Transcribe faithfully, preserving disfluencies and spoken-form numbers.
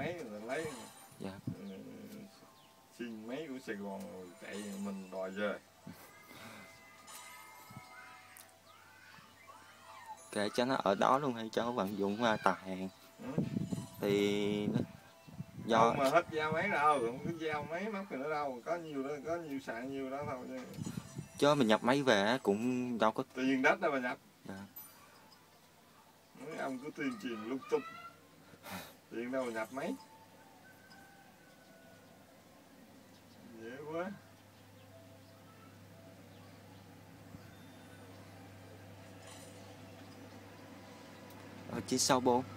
máy rồi lấy. Dạ. Ừ, xin máy của Sài Gòn rồi chạy mình đòi về. Kệ cho nó ở đó luôn hay cho nó vận dụng uh, tàu hàng. Ừ. Thì do Đâu mà hết giao máy đâu, không có giao máy móc thì nữa đâu, có nhiều đó, có nhiều sạn nhiều đó thôi. chứ mình nhập máy về cũng đâu có Tiền đất đâu mà nhập. dạ. Mấy ông cứ tuyên truyền lung tung, tiền đâu mà nhập máy, dễ quá. Ờ, chín sáu bốn